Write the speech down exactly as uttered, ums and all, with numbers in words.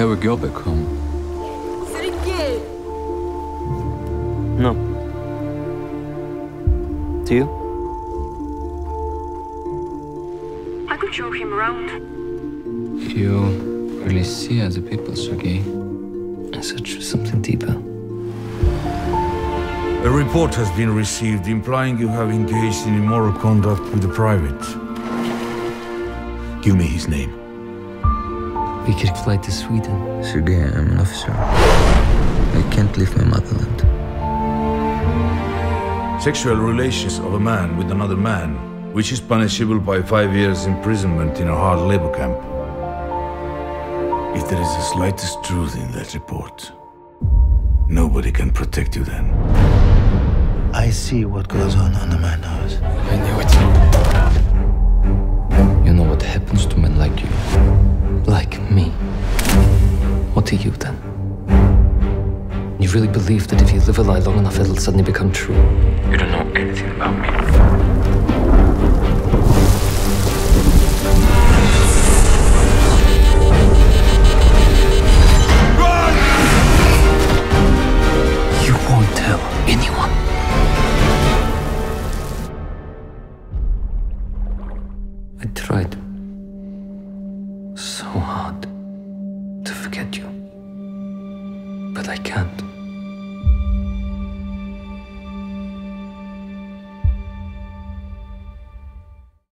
have a girl back home? Sergey! No. Do you? I could show him around. You really see other people, Sergey. I search for something deeper. A report has been received implying you have engaged in immoral conduct with the private. Give me his name. We could fly to Sweden. Sergey, I'm an officer. I can't leave my motherland. Sexual relations of a man with another man, which is punishable by five years imprisonment in a hard labor camp. If there is the slightest truth in that report, nobody can protect you then. I see what goes on under my nose. I knew it. You know what happens to men like you? Like me. What are you then? You really believe that if you live a lie long enough, it'll suddenly become true? You don't know anything about me. You won't tell anyone. I tried so hard to forget you, but I can't.